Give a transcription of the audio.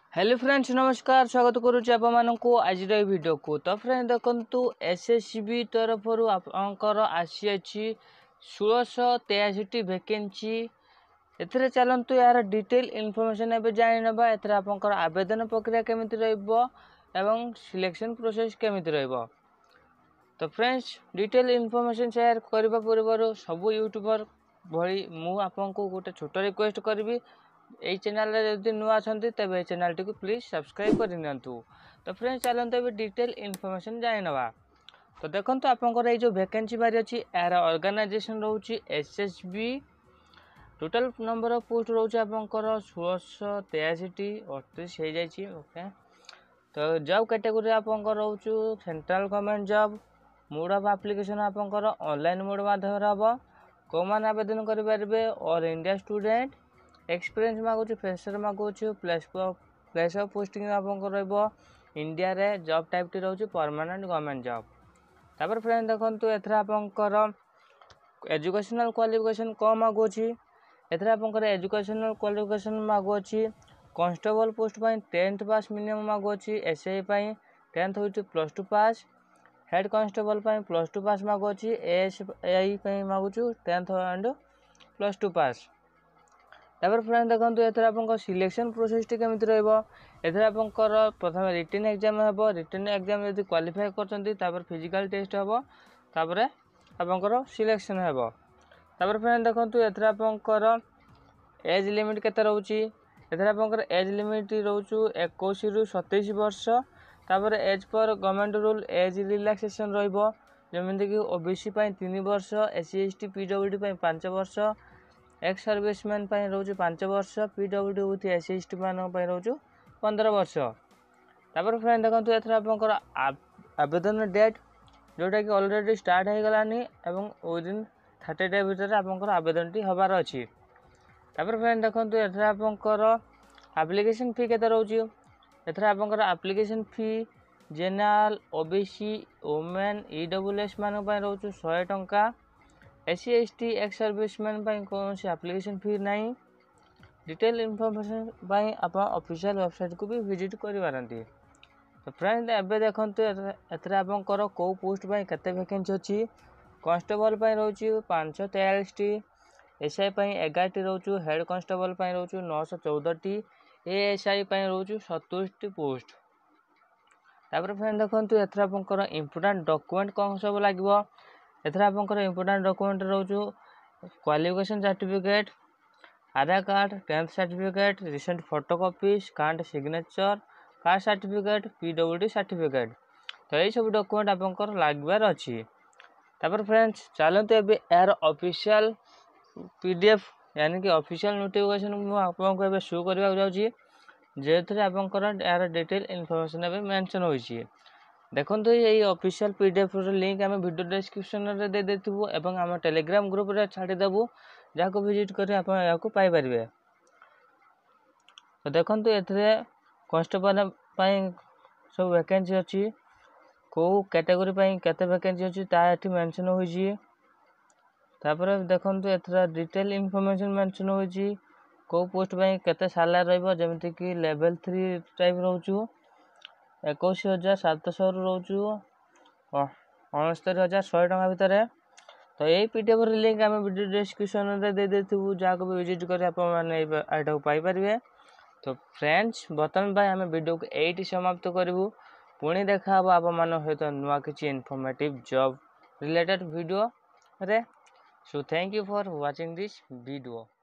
Hello friends नमस्कार स्वागत करुच्ची आपको आज वीडियो को। तो फ्रेंड देखु एसएसबी तरफ आपंकर आसी 1683 वैकेंसी एथिरे चलतु यार डिटेल इनफॉरमेशन एवं जाना एथर आपंकर आवेदन प्रक्रिया केमिति रहइबो एवं सिलेक्शन प्रोसेस केमिति रहइबो। तो फ्रेंड्स डिटेल इनफॉरमेशन शेयर करबा पूर्व सब यूट्यूबर भली मु आपको गोटे छोट रिक्वेस्ट करी यही चैनल जब नुआ अच्छा तेज ये चैनल टी प्लीज सब्सक्राइब करनी। तो फ्रेंड्स चलते अभी डिटेल इनफॉरमेशन जाना। तो देखो आपंकर ये जो वैकेंसी बाहरी अच्छी यार ऑर्गेनाइजेशन रोचे SSB total number of post रोचे आपंकर 1683 38 हो जाए। ओके तो जॉब कैटेगरी आपंकर रोचु central government job mode of application आपंकर ऑनलाइन मोड माध्यम हम कौ मैंने आवेदन करेंगे और इंडिया स्टूडेंट एक्सपीरियंस मागुच फ्रेशर मागुच प्लेस ऑफ पोस्टिंग आप इंडिया रे जॉब टाइप टी रोचे परमानेंट गवर्नमेंट जॉब। तापर फ्रेंड देखो एथर आपंकर एजुकेशनल क्वालिफिकेशन कम मागुच एथर आपंकर एजुकेशनल क्वालिफिकेशन मागुच constable post 10th pass minimum मागुच एसआई 10th हो +2 pass head constable +2 pass मागुच ASI मागुच 10th एंड +2 पास। तापर फ्रेंड देखो एथर आप सिलेक्शन प्रोसेस टी केमिति रहइबो एथर आपंकर प्रथम रिटन एग्जाम हेबो रिटन एग्जाम यदि क्वालिफाई करछन्ती तापर फिजिकल टेस्ट हेबो तापर आपंकर सिलेक्शन हेबो। तापर फ्रेंड देखो एथर आपंकर एज लिमिट केते रहउची एथर आपंकर एज लिमिट रहउचु 21 रु 27 वर्ष। तापर age per government rule age relaxation रहइबो जेमिति कि ओबीसी 3 वर्ष एससी एसटी पीडब्ल्यूडी 5 वर्ष एक्स सर्विसमैन रोचे 5 वर्ष पीडब्ल्यूडी विथ एससी एसटी मान रोचे 15 वर्ष। तापर फ्रेंड देखो एथर आपंकर आवेदन डेट जोटा कि ऑलरेडी स्टार्ट हो गलानी एवं विदिन 30 डे भीतर आपंकर आवेदन टी हबार अच्छी। तापर फ्रेंड देखो एथर आपंकर एप्लिकेशन फी केते रहउची एथर आपंकर application fee general OBC women EWS मान रोचे 100 टंका एससी एसटी एक्स सर्विसमैन कौन एप्लिकेशन फी नहीं। डिटेल इनफॉरमेशन आप ऑफिशियल वेबसाइट को भी विजिट करें। तो फ्रेंड एबे देखो एथर आपंकर कौ पोस्ट केते वैकेंसी अच्छी कांस्टेबल रोचे 543 टी एसआई 11 टी रोचु हेड कांस्टेबल रोचु 914 टी एएसआई रोचु 27 टी पोस्ट। तापर फ्रेंड देखो एथर आपंकर इंपोर्टेंट डॉक्यूमेंट कौन सब लगे एथर आपंकर इंपोर्टेंट डॉक्यूमेंट रोचु qualification certificate Aadhaar card 10th certificate recent photocopy scanned signature caste certificate PWD certificate. तो यही सब डॉक्यूमेंट आपंकर लागबार अच्छी। तापर फ्रेंड्स चलते ए यार ऑफिशियल पीडीएफ यानी कि ऑफिशियल नोटिफिकेशन मुझे शो करने जाऊँगी जो आपंकर यार डिटेल इनफॉरमेशन एवं मेंशन होइछि। देखो यही ऑफिशियल पीडीएफ लिंक आम वीडियो डिस्क्रिप्शन में दे देथिबु एवं आम टेलीग्राम ग्रुप रे छाड़ीदेबू जहाँ विजिट कर आपको पाइपर। तो देखो एथरे कांस्टेबल सब वैकेंसी अच्छी कौ कैटेगरी केते वैकेंसी अच्छी ताठी मेंशन होइछि। तापर देखो एथरा डिटेल इनफॉरमेशन मेंशन होइछि कौ पोस्ट केते सैलरी रहइबो जेमिति कि लेवल 3 टाइप रहउछु 21,700 रोचु 69,100 टंका भितर। तो यही पीडीएफ लिंक आम वीडियो डिस्क्रिप्शन में दे देथिबु जहाँ को भी विजिट कर आपको पाइपर। तो फ्रेंड्स बर्तमान आम वीडियो को यही समाप्त करूँ पुणी देखा आप सहित नुआ किसी इनफॉर्मेटिव जॉब रिलेटेड वीडियो रे। So thank you for watching this video.